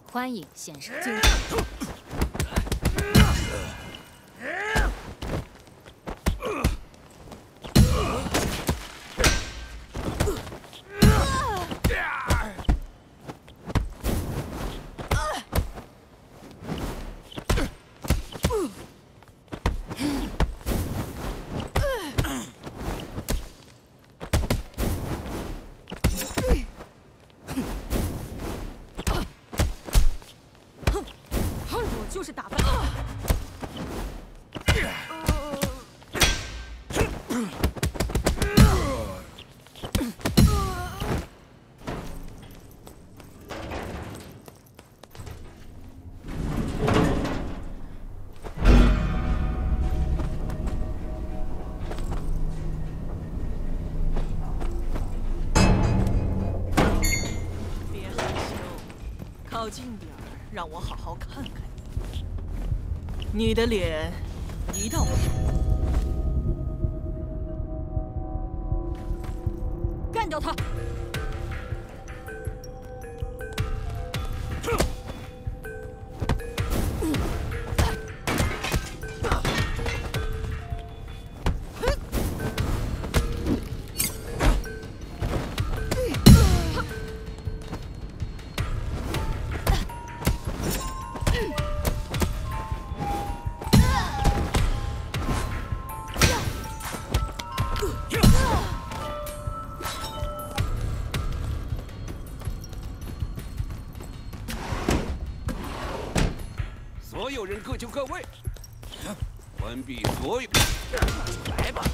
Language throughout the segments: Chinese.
欢迎先生进入。 就是打败。别害羞，靠近点儿，让我好好看看你。 你的脸一到我手， 干掉他！ 所有人各就各位，关闭所有，来吧！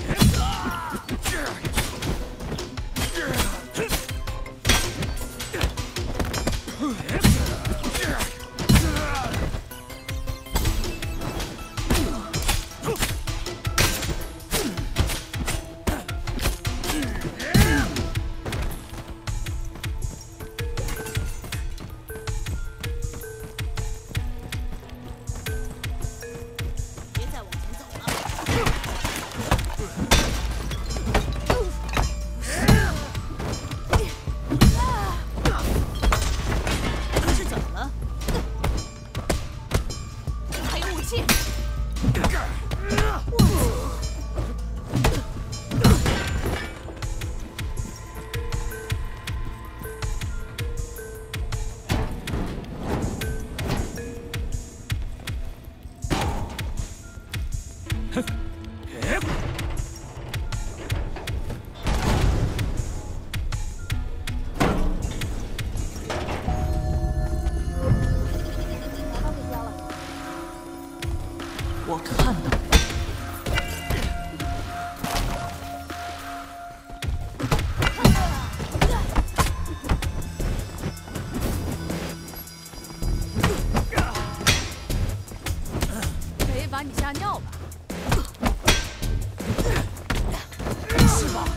我看到了。 没把你吓尿吧？ 是吧？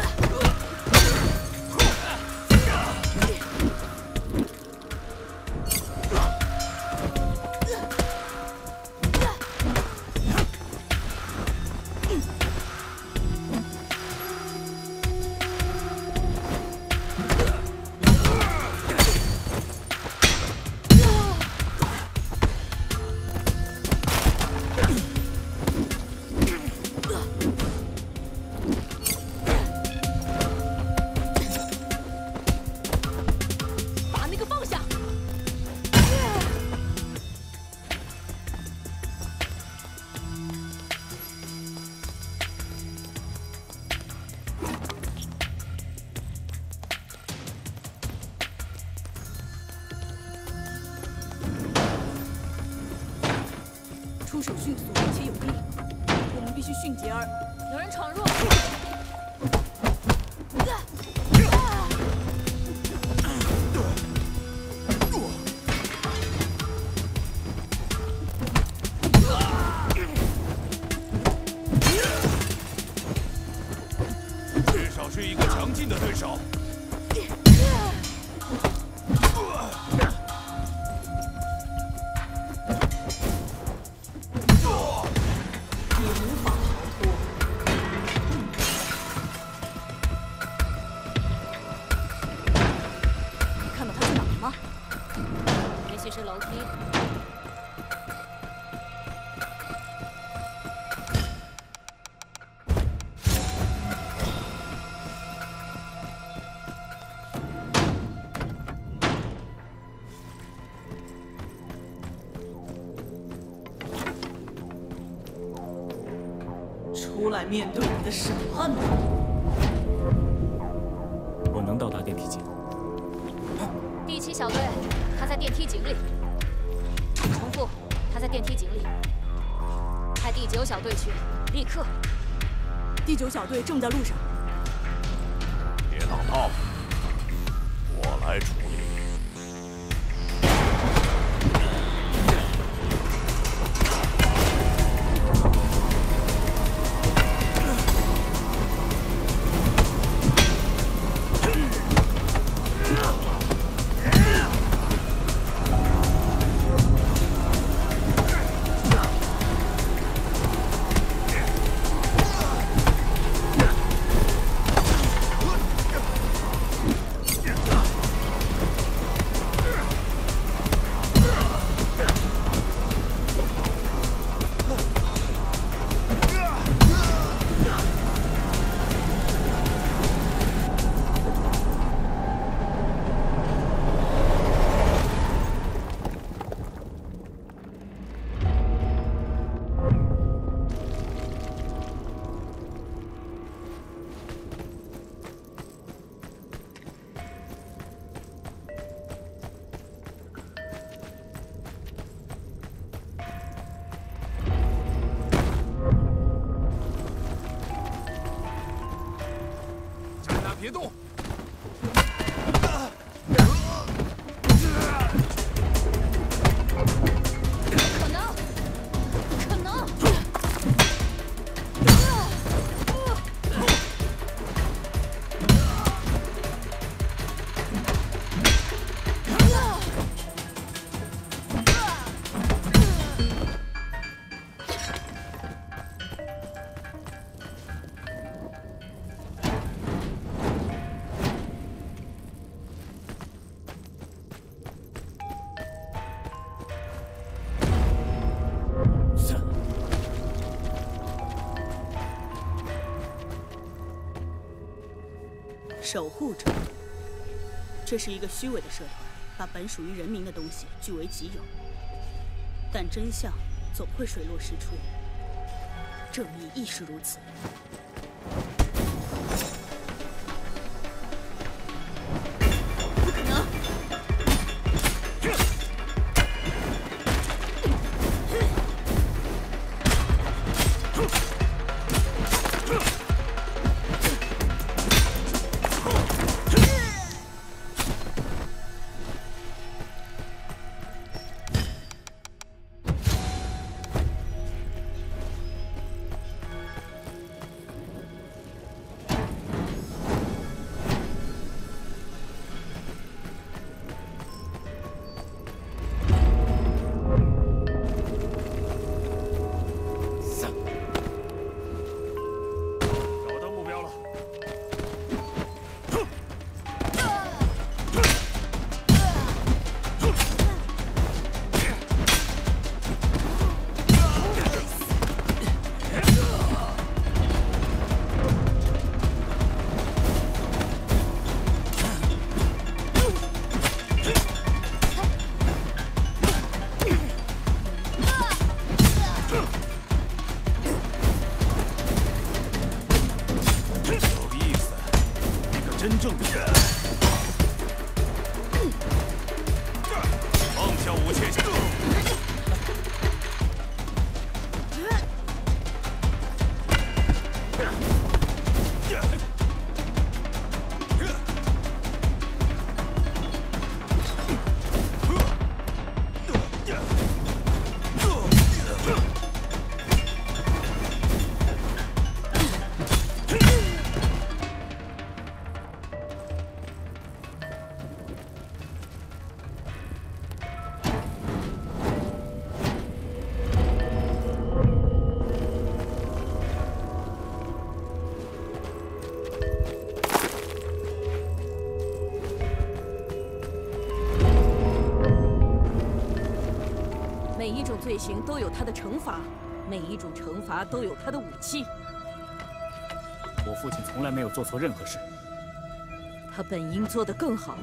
出手迅速且有力，我们必须迅捷而。有人闯入！ 至少是一个强劲的对手。 看到他去哪儿了吗？ 出来面对你的审判吧。 我能到达电梯井。 第7小队，他在电梯井里。重复，他在电梯井里。派第9小队去，立刻。 第9小队正在路上。 别挡道，我来处理。 别动！ 可能，可能。 守护者，这是一个虚伪的社团，把本属于人民的东西据为己有。但真相总会水落石出，正义亦是如此。不可能！ 真正的人，放下武器。 每一种罪行都有它的惩罚，每一种惩罚都有它的武器。 我父亲从来没有做错任何事， 他本应做得更好。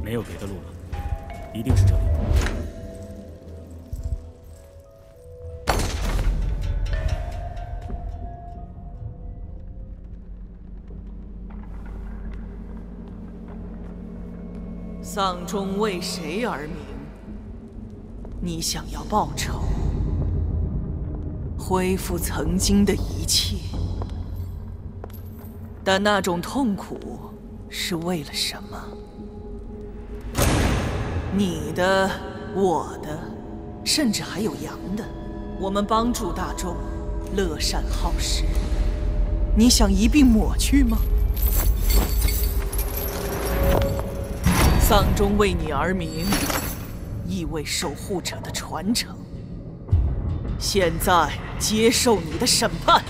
没有别的路了，一定是这里。 丧钟为谁而鸣？你想要报仇，恢复曾经的一切，但那种痛苦是为了什么？你的、我的，甚至还有羊的，我们帮助大众，乐善好施，你想一并抹去吗？丧钟为你而鸣，意味守护者的传承。现在接受你的审判。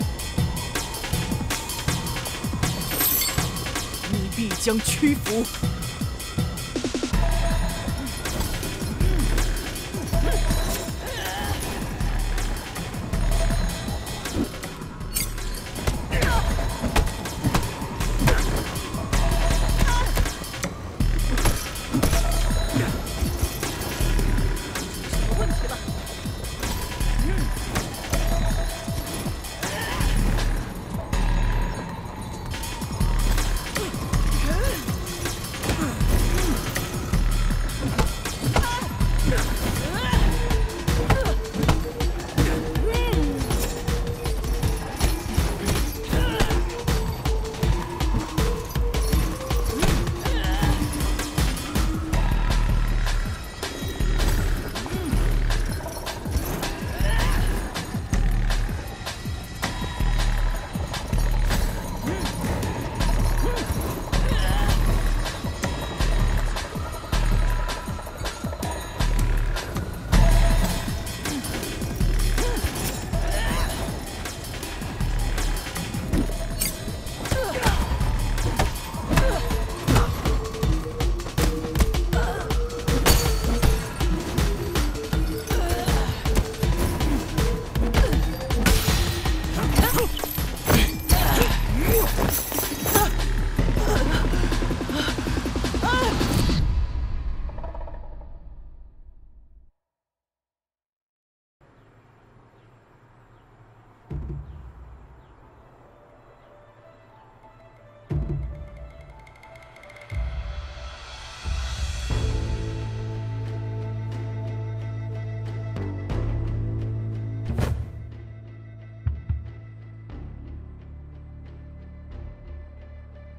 必将屈服。